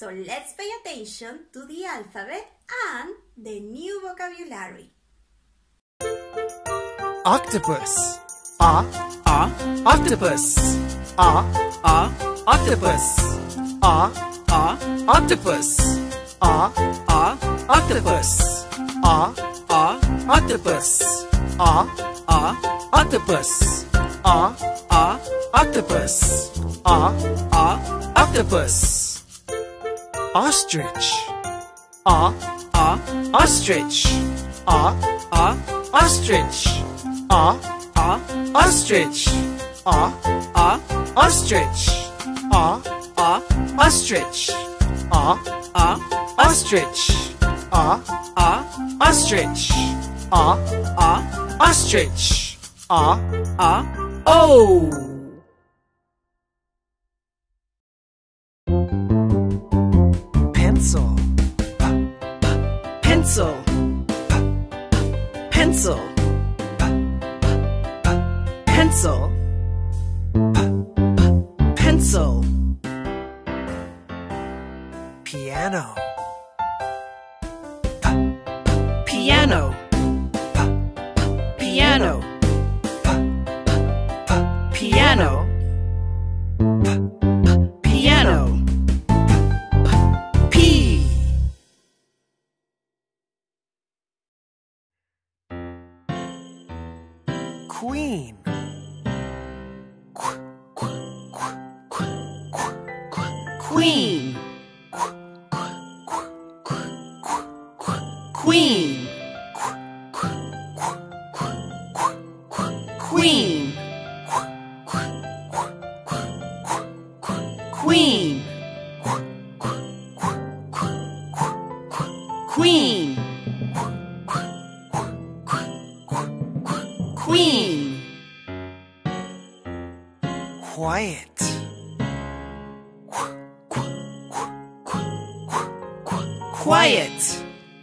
So let's pay attention to the alphabet and the new vocabulary. Octopus. Octopus. Octopus. Octopus. Octopus. Octopus. Octopus. Octopus. Octopus. Ostrich. Ostrich. Ostrich. Ostrich. Ostrich. Ostrich. Ostrich. Ostrich. Ostrich. Oh. Pencil. Pencil. Pencil. Pencil. Pencil. Piano. Piano. Piano. Piano. Piano. P. Queen. Queen. Queen. Queen. Queen. Queen. Queen. Quiet. Quiet.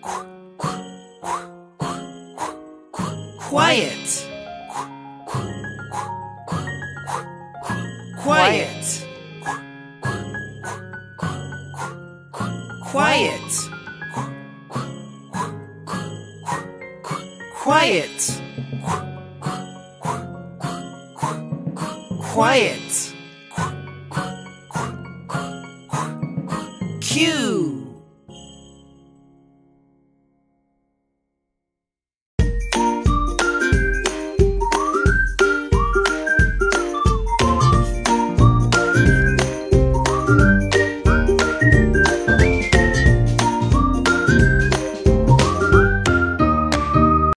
Quiet. Quiet. Quiet. Quiet. Quiet. Q.